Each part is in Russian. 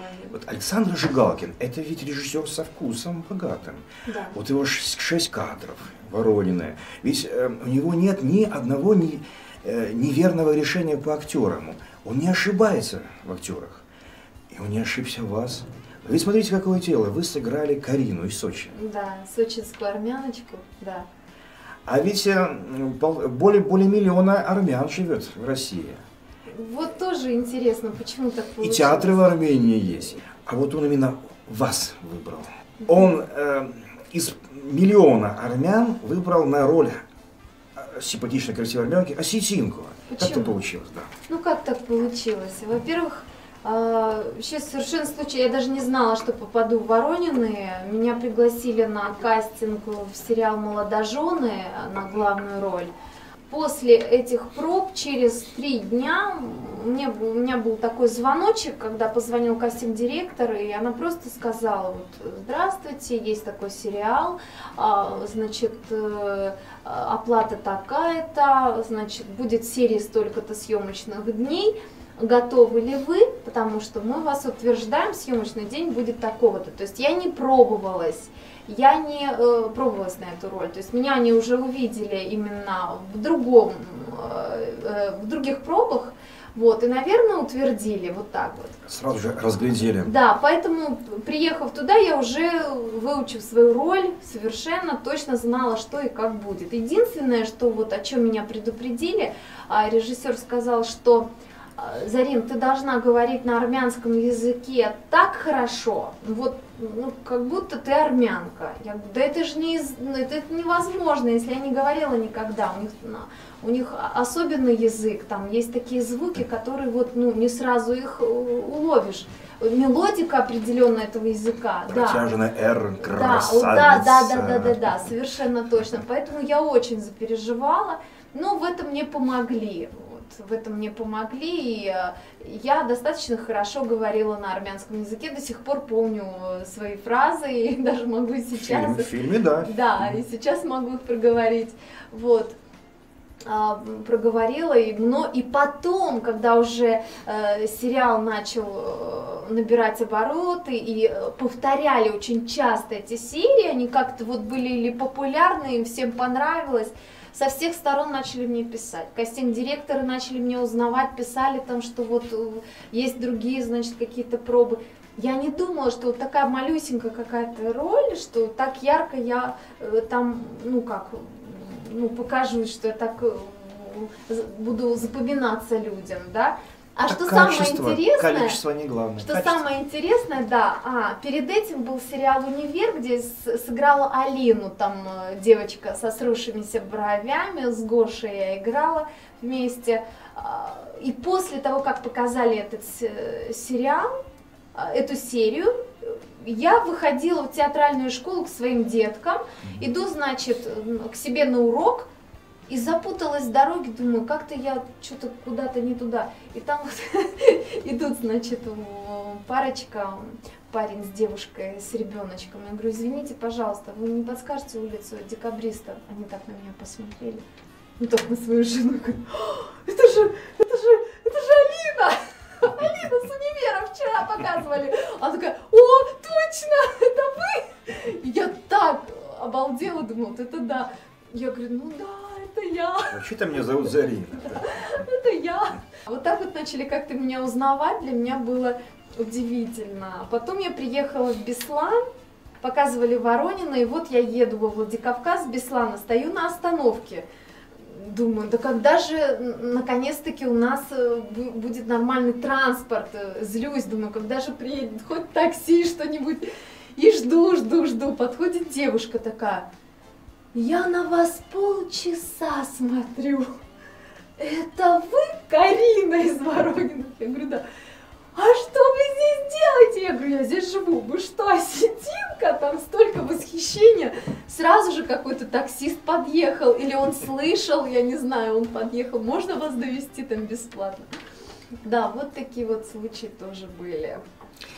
человек. Вот Александр Жигалкин, это ведь режиссер со вкусом богатым. Да. Вот его 6 кадров, Воронины. Ведь у него нет ни одного неверного решения по актерам. Он не ошибается в актерах. И он не ошибся в вас. Вы смотрите, какое тело. Вы сыграли Карину из Сочи. Да, сочинскую армяночку, да. А ведь более миллиона армян живет в России. Вот тоже интересно, почему так И получилось. театры в Армении есть. А вот он именно вас выбрал. Он из миллиона армян выбрал на роль симпатичной, красивой армянки осетинку. Как это получилось? Да. Ну как так получилось? Во-первых, сейчас совершенно случайно, я даже не знала, что попаду в Воронины. Меня пригласили на кастинг в сериал «Молодожены» на главную роль. После этих проб, через 3 дня, у меня был такой звоночек, когда позвонил кастинг-директор, и она просто сказала: вот, здравствуйте, есть такой сериал, значит, оплата такая-то, значит, будет серия столько-то съемочных дней. Готовы ли вы, потому что мы вас утверждаем, съемочный день будет такого-то. То есть я не пробовалась, я не пробовалась на эту роль. То есть меня они уже увидели именно в других пробах, вот, и, наверное, утвердили вот так вот. Сразу же разглядели. Да, поэтому, приехав туда, я уже, выучив свою роль, совершенно точно знала, что и как будет. Единственное, что вот о чем меня предупредили, режиссер сказал, что: Зарин, ты должна говорить на армянском языке так хорошо, вот, ну, как будто ты армянка. Я говорю, да это же это невозможно, если я не говорила никогда. У них особенный язык, там есть такие звуки, которые вот, ну, не сразу их уловишь. Мелодика определенная этого языка. Протяжная «Р», красавица. Да, совершенно точно. Поэтому я очень запереживала, но в этом мне помогли. В этом мне помогли, и я достаточно хорошо говорила на армянском языке, до сих пор помню свои фразы, и даже могу сейчас... В фильме, да. Да, и сейчас могу их проговорить. Вот. Проговорила, и потом, когда уже сериал начал набирать обороты и повторяли очень часто эти серии, они как-то вот были или популярны, им всем понравилось, со всех сторон начали мне писать. Кастинг-директоры начали мне узнавать, писали там, что вот есть другие, значит, какие-то пробы. Я не думала, что вот такая малюсенькая какая-то роль, что так ярко я там, ну как, ну покажусь, что я так буду запоминаться людям, да. А так что качество, самое интересное, количество не главное. Что качество. Самое интересное, да, перед этим был сериал «Универ», где сыграла Алину, там девочка со сросшимися бровями, с Гошей я играла вместе. И после того, как показали этот сериал, эту серию, я выходила в театральную школу к своим деткам, иду, значит, к себе на урок, и запуталась в дороге, думаю, как-то я что-то куда-то не туда. И там вот идут, значит, парочка, парень с девушкой, с ребеночком. Я говорю, извините, пожалуйста, вы не подскажете улицу Декабристов? Они так на меня посмотрели. Ну, так на свою жену, говорю, это же Алина! Алина с «Универа» вчера показывали. Она такая, о, точно, это вы! И я так обалдела, думала, вот это да. Я говорю, ну да, это я. Вообще-то меня зовут Зарина. Это я. Вот так вот начали как-то меня узнавать, для меня было удивительно. Потом я приехала в Беслан, показывали Воронина, и вот я еду во Владикавказ с Беслана, стою на остановке. Думаю, да когда же наконец-таки у нас будет нормальный транспорт? Злюсь, думаю, когда же приедет хоть такси, что-нибудь. И жду. Подходит девушка такая. Я на вас полчаса смотрю. Это вы, Карина из Воронина? Я говорю, да. А что вы здесь делаете? Я говорю, я здесь живу. Вы что, осетинка? Там столько восхищения. Сразу же какой-то таксист подъехал. Или он слышал, я не знаю, он подъехал. Можно вас довезти там бесплатно? Да, вот такие вот случаи тоже были.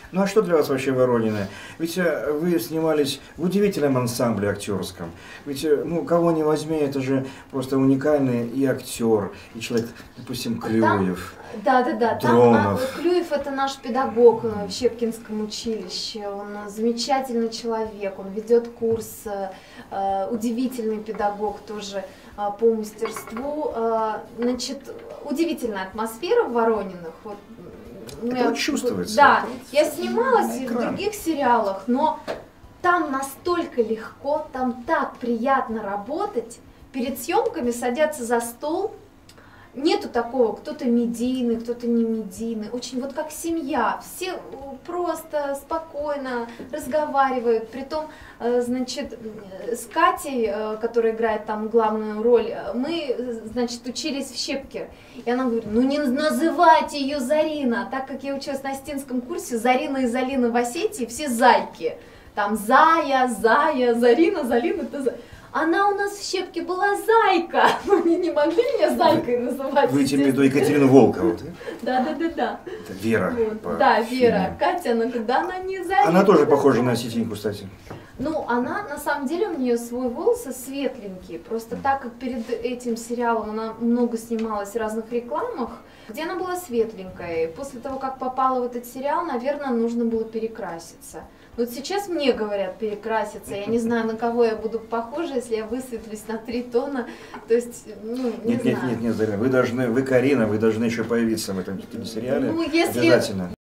Ну а что для вас вообще Воронины? Ведь вы снимались в удивительном ансамбле актерском. Ведь, ну, кого не возьми, это же просто уникальный и актер, и человек, допустим, Клюев. Да. Дронов. Там Клюев — это наш педагог в Щепкинском училище. Он замечательный человек, он ведет курс, удивительный педагог тоже по мастерству. Значит, удивительная атмосфера в Ворониных. Вот, это вот чувствуется. Да, я снималась и в других сериалах, но там настолько легко, там так приятно работать. Перед съемками садятся за стол. Нету такого, кто-то медийный, кто-то не медийный. Очень вот как семья. Все просто спокойно разговаривают. Притом, значит, с Катей, которая играет там главную роль, мы, значит, учились в Щепке. И она говорит, ну не называйте ее Зарина. Так как я училась на Остинском курсе, Зарина и Залина в Осетии все зайки. Там Зая, Зарина, Залина, это Зая. Она у нас в Щепке была зайка. Они не могли меня зайкой называть. Вы имеете в виду Екатерину Волкову, да? Да. Это Вера. Вот. Да, Вера. Катя, она когда она не зайка. Она тоже похожа на осетинку, кстати. Ну, она, на самом деле, у нее свой волосы светленький. Просто так как перед этим сериалом она много снималась в разных рекламах, где она была светленькая. И после того, как попала в этот сериал, наверное, нужно было перекраситься. Вот сейчас мне говорят перекраситься, я не знаю, на кого я буду похожа, если я высветлюсь на 3 тона, то есть, ну, не знаю. Нет, Зарина, вы, Карина, вы должны еще появиться в этом телесериале, ну, если... обязательно.